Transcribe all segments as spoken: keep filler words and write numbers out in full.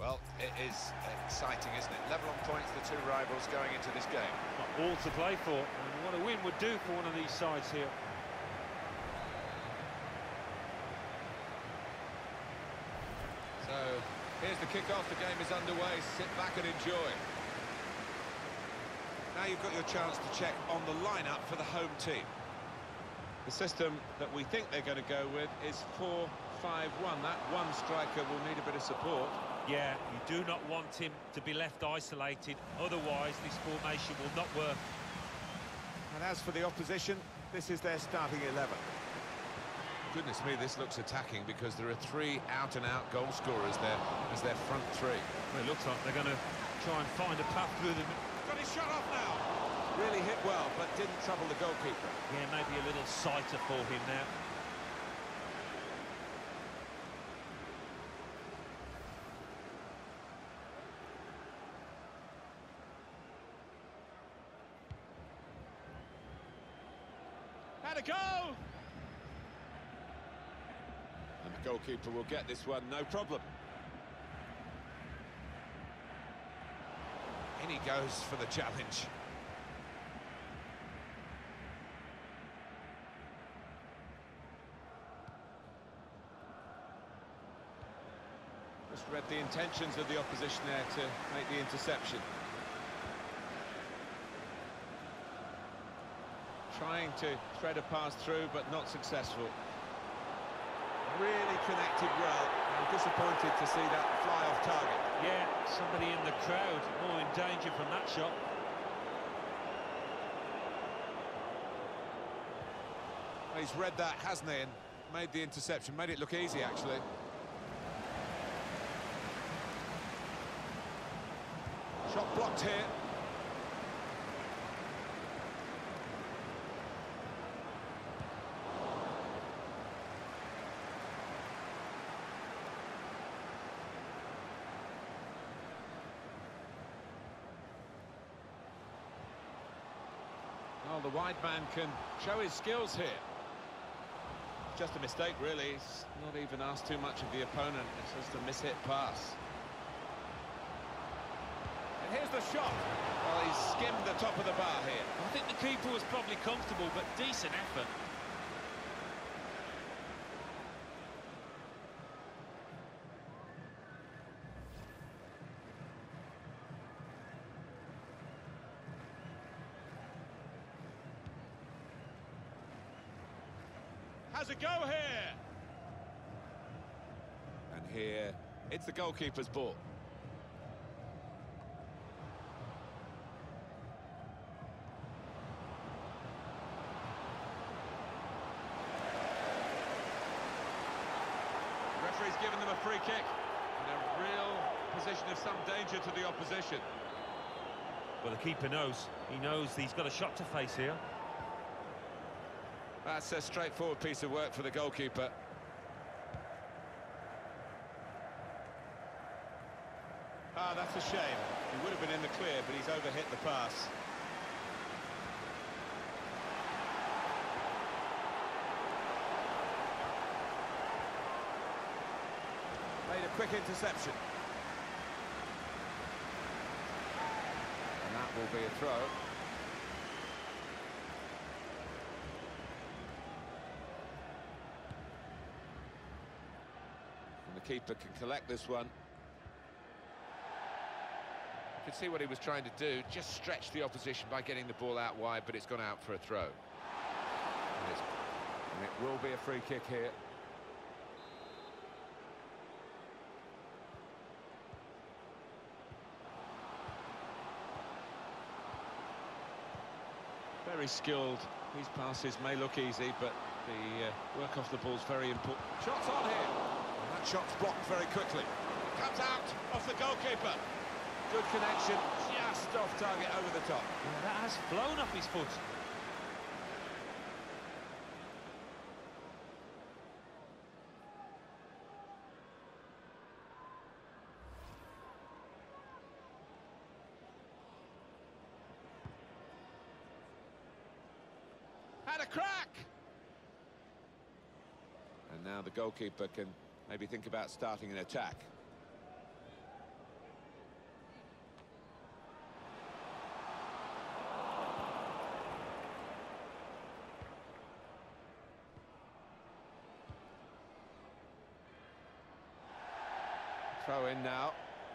Well, it is exciting, isn't it? Level on points, the two rivals going into this game. All to play for, and what a win would do for one of these sides here. So, here's the kick-off, the game is underway, sit back and enjoy. Now you've got your chance to check on the lineup for the home team. The system that we think they're going to go with is four five one. That one striker will need a bit of support. Yeah, you do not want him to be left isolated, otherwise this formation will not work. And as for the opposition, this is their starting eleven. Goodness me, this looks attacking because there are three out-and-out goal scorers there as their front three. Well, it looks like they're going to try and find a path through them. Got his shot off now! Really hit well, but didn't trouble the goalkeeper. Yeah, maybe a little sighter for him now. Had a go! And the goalkeeper will get this one, no problem. In he goes for the challenge. Just read the intentions of the opposition there to make the interception. Trying to thread a pass through, but not successful. Really connected well. I'm disappointed to see that fly off target. Yeah, somebody in the crowd more in danger from that shot. He's read that, hasn't he, and made the interception. Made it look easy, actually. Shot blocked here. Well, the wide man can show his skills here. Just a mistake, really. He's not even asked too much of the opponent. It's just a mishit pass. And here's the shot. Well, he's skimmed the top of the bar here. I think the keeper was probably comfortable, but decent effort. Has a go here. And here, it's the goalkeeper's ball. The referee's given them a free kick. In a real position of some danger to the opposition. Well, the keeper knows. He knows he's got a shot to face here. That's a straightforward piece of work for the goalkeeper. Ah, that's a shame. He would have been in the clear, but he's overhit the pass. Made a quick interception. And that will be a throw. And the keeper can collect this one. You can see what he was trying to do, just stretch the opposition by getting the ball out wide, but it's gone out for a throw. And, it's, and it will be a free kick here. Very skilled. These passes may look easy, but the uh, work off the ball is very important. Shots on here. And that shot's blocked very quickly. Comes out off the goalkeeper. Good connection, just off target over the top. Yeah, that has flown off his foot. Had a crack! And now the goalkeeper can maybe think about starting an attack. Throw in now.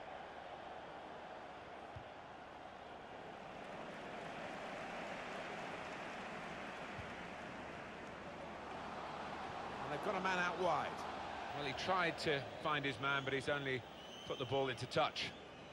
And they've got a man out wide. Well, he tried to find his man, but he's only put the ball into touch.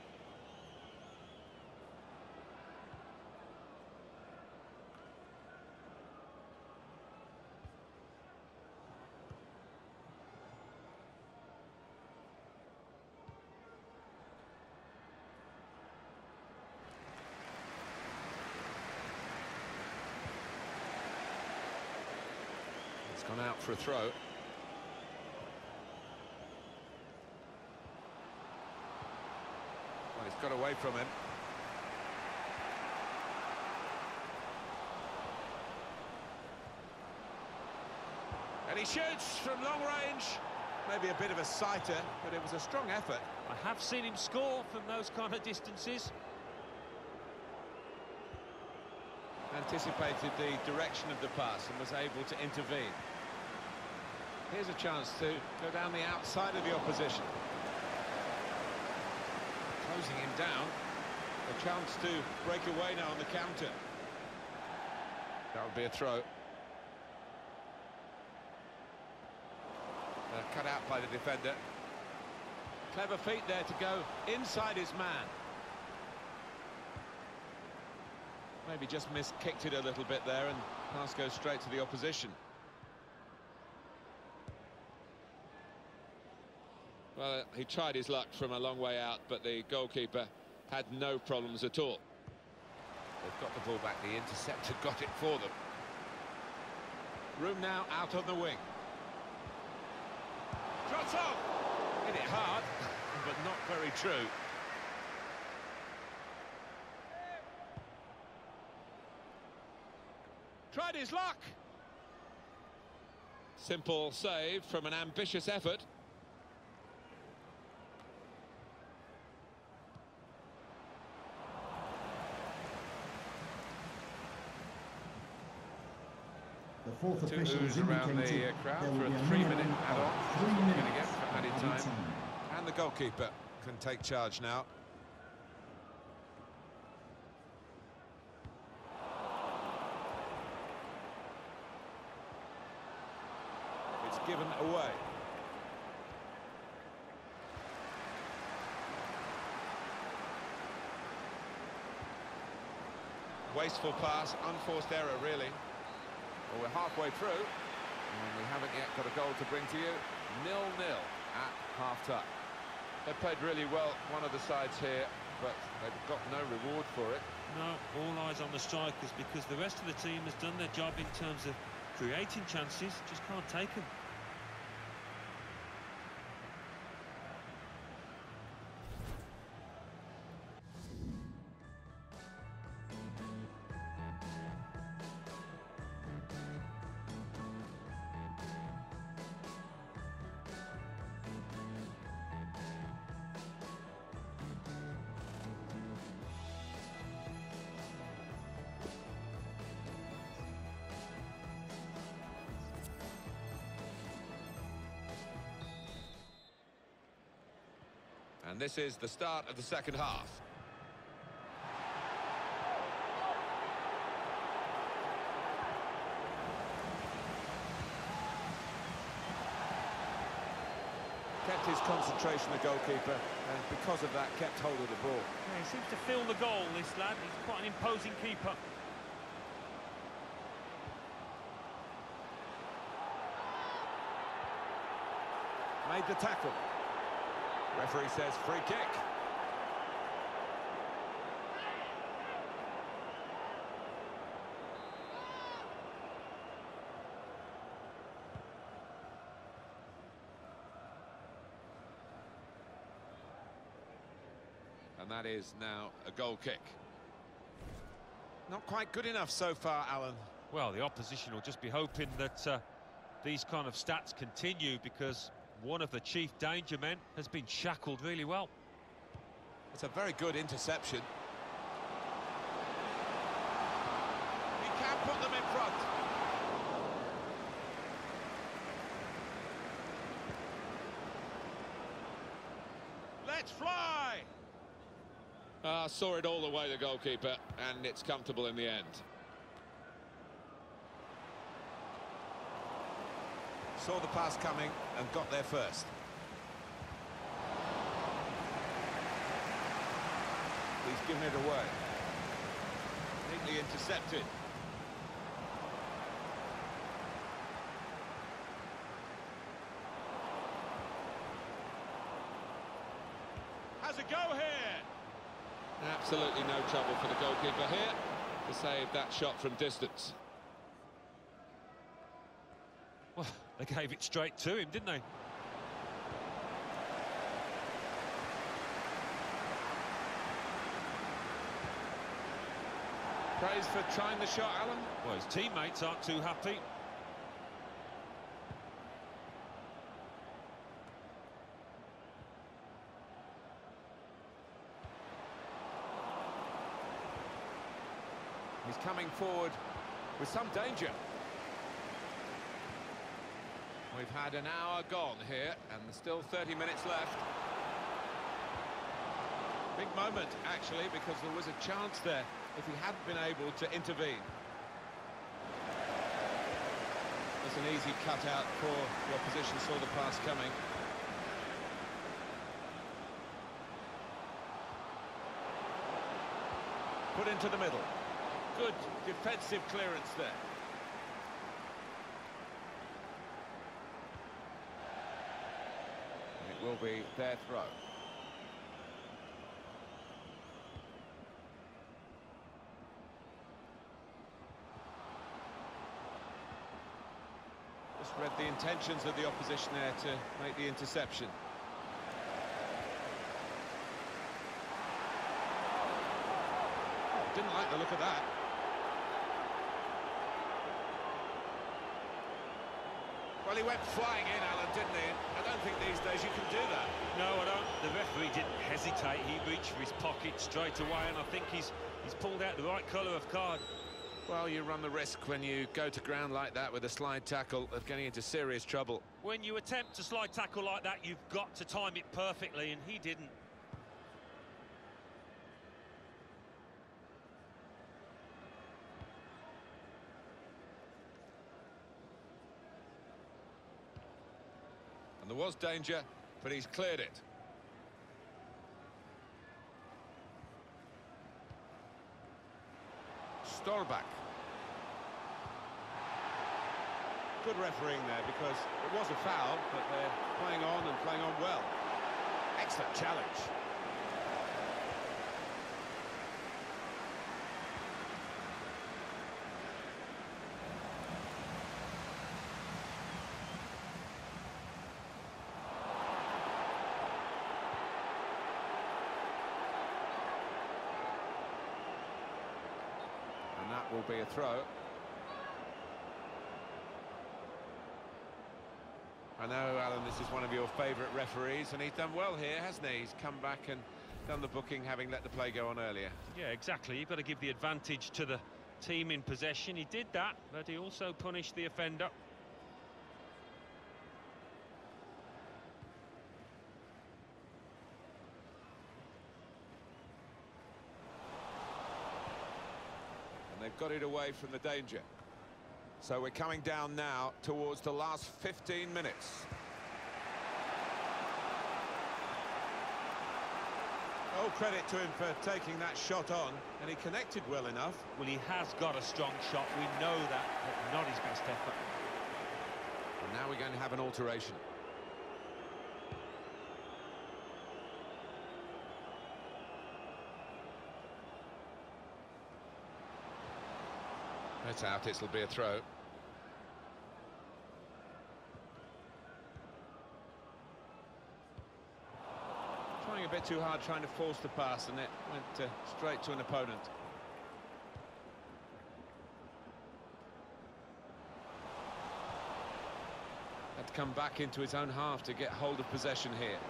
It's gone out for a throw. Well, he's got away from him. And he shoots from long range. Maybe a bit of a sighter, but it was a strong effort. I have seen him score from those kind of distances. Anticipated the direction of the pass and was able to intervene. Here's a chance to go down the outside of the opposition. Closing him down. A chance to break away now on the counter. That would be a throw. Uh, cut out by the defender. Clever feet there to go inside his man. Maybe just miss-kicked it a little bit there, and pass goes straight to the opposition. Well, he tried his luck from a long way out, but the goalkeeper had no problems at all. They've got the ball back. The interceptor got it for them. Room now out on the wing. Shots off! Hit it hard, but not very true. Tried his luck. Simple save from an ambitious effort. The fourth Two official oohs is around the indicating uh, crowd there for will be a a three-minute minimum add-on. of three We're going to minutes get for added added time. time. And the goalkeeper can take charge now. It's given away. Wasteful pass, unforced error, really. Well, we're halfway through, and we haven't yet got a goal to bring to you. nil nil at half-time. They played really well, one of the sides here, but they've got no reward for it. No, all eyes on the strikers, because the rest of the team has done their job in terms of creating chances, just can't take them. And this is the start of the second half. Kept his concentration, the goalkeeper, and because of that, kept hold of the ball. Yeah, he seems to feel the goal, this lad. He's quite an imposing keeper. Made the tackle. Referee says free kick. And that is now a goal kick. Not quite good enough so far, Alan. Well, the opposition will just be hoping that uh, these kind of stats continue, because one of the chief danger men has been shackled really well. It's a very good interception. He can put them in front. Let's fly! Uh, saw it all the way, the goalkeeper, and it's comfortable in the end. Saw the pass coming and got there first. He's given it away. Neatly intercepted. Has a go here! Absolutely no trouble for the goalkeeper here to save that shot from distance. Well, they gave it straight to him, didn't they? Praise for trying the shot, Alan. Well, his teammates aren't too happy. He's coming forward with some danger. We've had an hour gone here, and there's still thirty minutes left. Big moment, actually, because there was a chance there if he hadn't been able to intervene. That's an easy cutout for the opposition, saw the pass coming. Put into the middle. Good defensive clearance there. It will be their throw. Just read the intentions of the opposition there to make the interception. Didn't like the look of that. Well, he went flying in, Alan, didn't he? I don't think these days you can do that. No, I don't. The referee didn't hesitate. He reached for his pocket straight away, and I think he's he's pulled out the right colour of card. Well, you run the risk when you go to ground like that with a slide tackle of getting into serious trouble. When you attempt to slide tackle like that, you've got to time it perfectly, and he didn't. And there was danger, but he's cleared it. Stolbach. Good refereeing there, because it was a foul, but they're playing on and playing on well. Excellent challenge. And that will be a throw. I know, Alan, this is one of your favourite referees, and he's done well here, hasn't he? He's come back and done the booking, having let the play go on earlier. Yeah, exactly. You've got to give the advantage to the team in possession. He did that, but he also punished the offender. And they've got it away from the danger. So we're coming down now towards the last fifteen minutes. Oh, credit to him for taking that shot on, and he connected well enough. Well, he has got a strong shot, we know that, but not his best effort. And now we're going to have an alteration. That's out, it'll be a throw. Trying a bit too hard, trying to force the pass, and it went uh, straight to an opponent. Had to come back into his own half to get hold of possession here.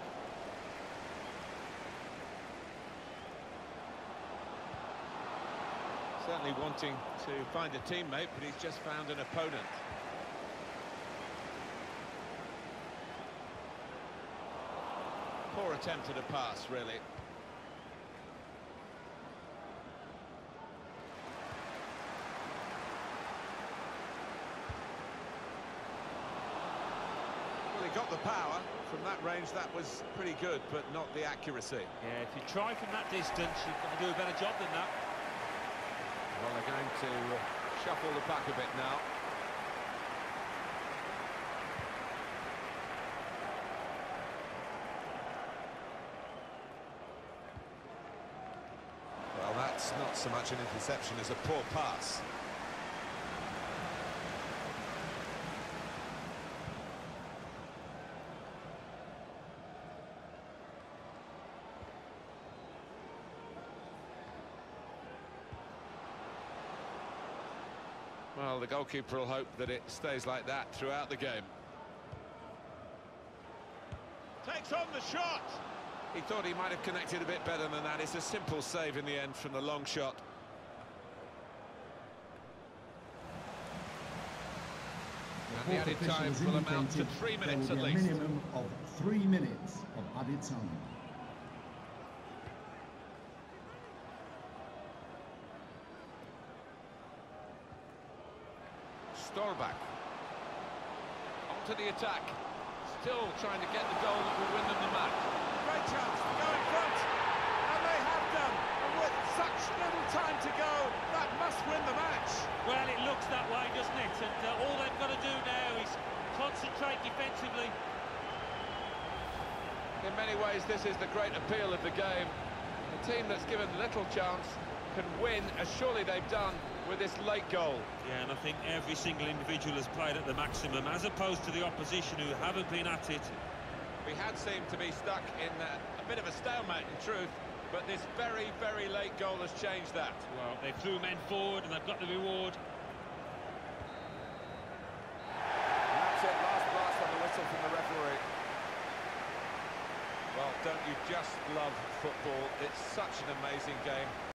Certainly wanting to find a teammate, but he's just found an opponent. Poor attempt at a pass, really. Well, he got the power. From that range, that was pretty good, but not the accuracy. Yeah, if you try from that distance, you've got to do a better job than that. Well, they're going to uh, shuffle the pack a bit now. Well, that's not so much an interception as a poor pass. Well, the goalkeeper will hope that it stays like that throughout the game. Takes on the shot! He thought he might have connected a bit better than that. It's a simple save in the end from the long shot. And the added time will amount to three minutes at least. A minimum of three minutes of added time. Stolbach onto the attack, still trying to get the goal that will win them the match. Great chance to go in front, and they have done. And with such little time to go, that must win the match. Well, it looks that way, doesn't it? And uh, all they've got to do now is concentrate defensively. In many ways, this is the great appeal of the game. A team that's given little chance can win, as surely they've done with this late goal. Yeah, and I think every single individual has played at the maximum, as opposed to the opposition who haven't been at it. We had seemed to be stuck in uh, a bit of a stalemate, in truth, but this very, very late goal has changed that. Well, they threw men forward and they've got the reward. And that's it, last blast on the whistle from the referee. Well, don't you just love football? It's such an amazing game.